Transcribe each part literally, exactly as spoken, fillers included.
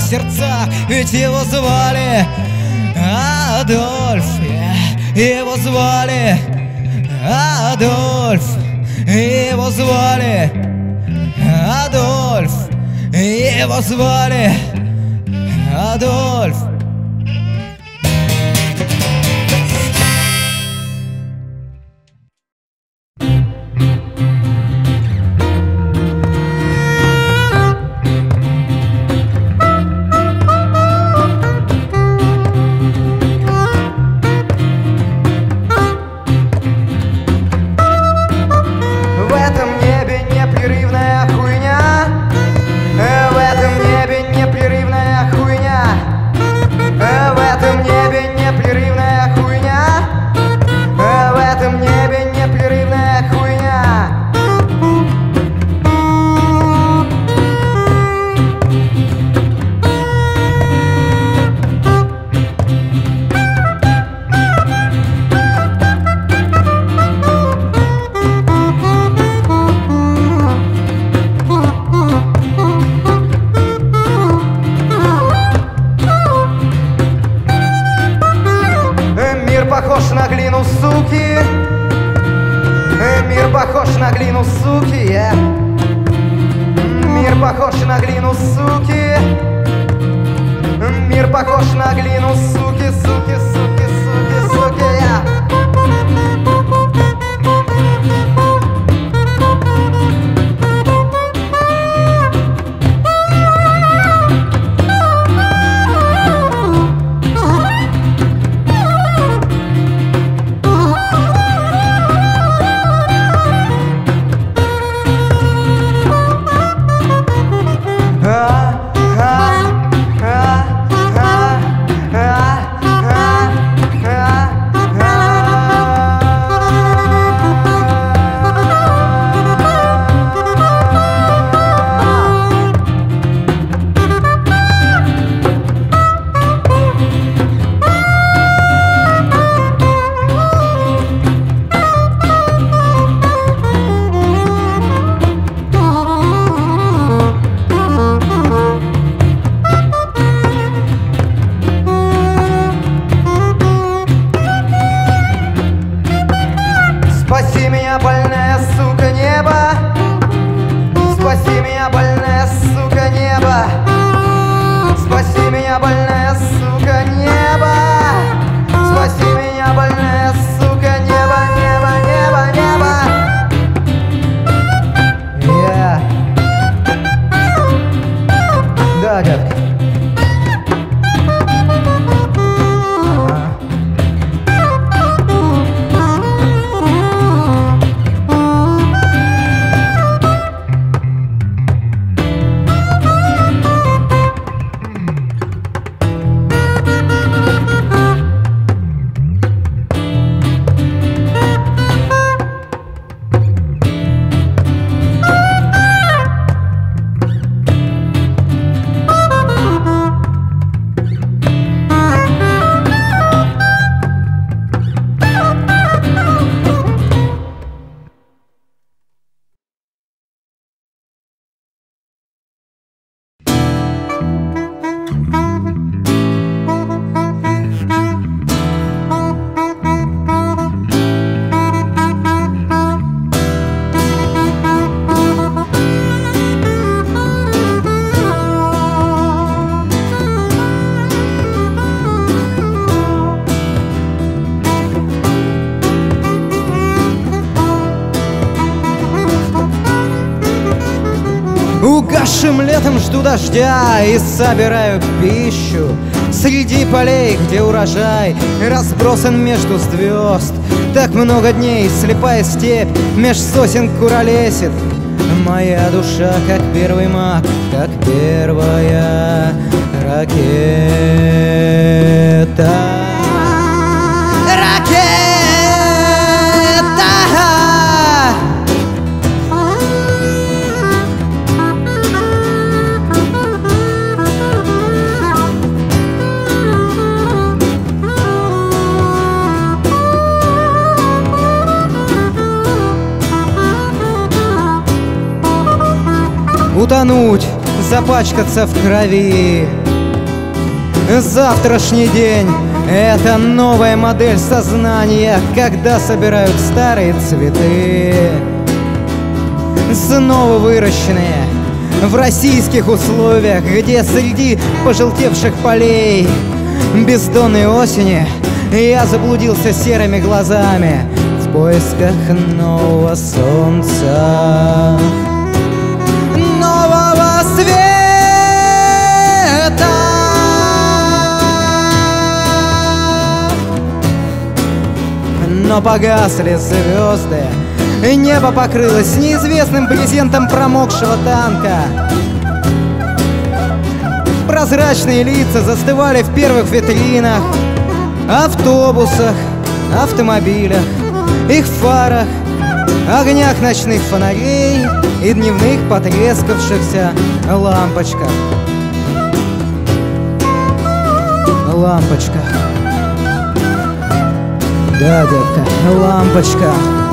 сердцах, ведь его звали Адольф, его звали Адольф, его звали Адольф, его звали Адольф. Похож на глину, суки. Мир похож на глину, суки. Yeah. Мир похож на глину, суки. Мир похож на глину, суки, суки, суки, суки, суки. Yeah. Спаси меня, больная сука, небо. Спаси меня, больная сука, небо. Спаси меня, больная сука, небо. Спаси меня, больная сука, небо, небо, небо, небо. Yeah. Да, детка. Угасшим летом жду дождя и собираю пищу среди полей, где урожай разбросан между звезд. Так много дней слепая степь меж сосен куролесит. Моя душа, как первый маг, как первая ракета. Ракета! Утонуть, запачкаться в крови, Завтрашний день — это новая модель сознания, когда собирают старые цветы, снова выращенные в российских условиях, где среди пожелтевших полей бездонной осени я заблудился серыми глазами в поисках нового солнца, нового света. Но погасли звезды, и небо покрылось неизвестным брезентом промокшего танка. Прозрачные лица застывали в первых витринах, автобусах, автомобилях, их фарах, огнях ночных фонарей и дневных потрескавшихся лампочках. Лампочка. Да, детка, лампочка.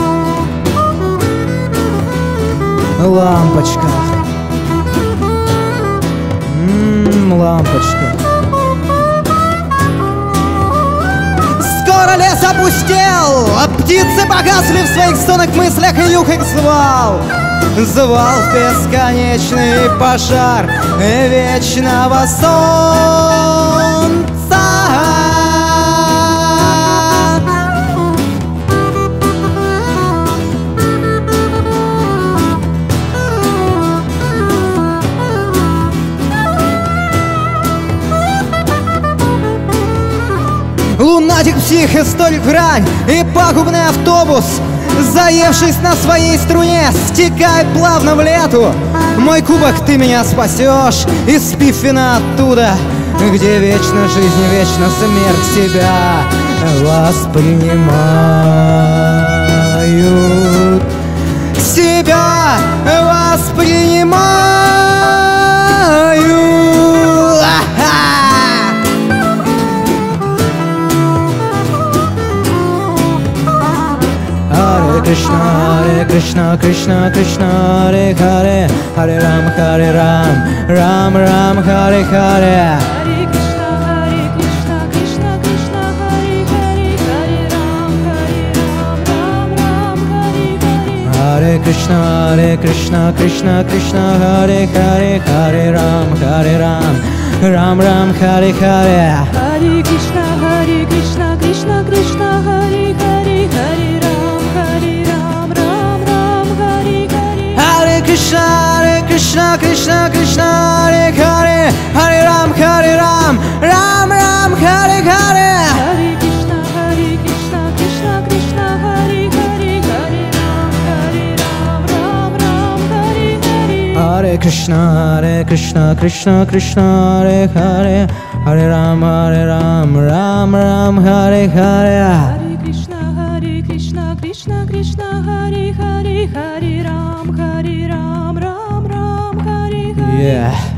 Лампочка. Ммм, лампочка. Скоро лес опустел, а птицы погасли в своих сонных мыслях, и юг их звал. Звал в бесконечный пожар вечного солнца. Лунатик, псих, историк, грань и пагубный автобус, заевшись на своей струне, стекает плавно в лету. Мой кубок, ты меня спасешь из пиффина оттуда, где вечно жизнь, вечно смерть себя воспринимают. Себя воспринимают. Krishna, Hare Krishna, Krishna Krishna, Hare Hare, Hare Ram, Hare Ram, Ram Ram, Hare Hare. Hare Krishna, Hare Krishna, Krishna Krishna, Hare Hare, Hare Ram, Hare Ram, Ram Ram, Hare Hare. Hare Krishna, Hare Krishna, Krishna Krishna, Hare Hare, Hare Ram, Hare Ram, Ram Ram, Hare Hare. Hare Krishna, Hare Krishna, Krishna Krishna, Hare Hare, Hare Ram, Hare Ram, Ram Ram, Hare Hare. Hare Krishna, Hare Krishna, Krishna Krishna, Hare Hare, Hare Ram, Hare Ram, Ram Ram, Hare Hare. Hare Krishna, Hare Krishna, Krishna Krishna, Hare Hare, Hare Ram, Hare Ram, Ram Ram, Hare Hare. Hare Krishna, Hare Krishna, Krishna Krishna, Hare Hare, Hare Ram, Hare Ram, Ram Ram, Hare Hare. Hare Krishna, Hare Krishna, Krishna Krishna, Hare Hare, Hare Ram, Hare Ram, Ram Ram, Hare Hare. Yeah.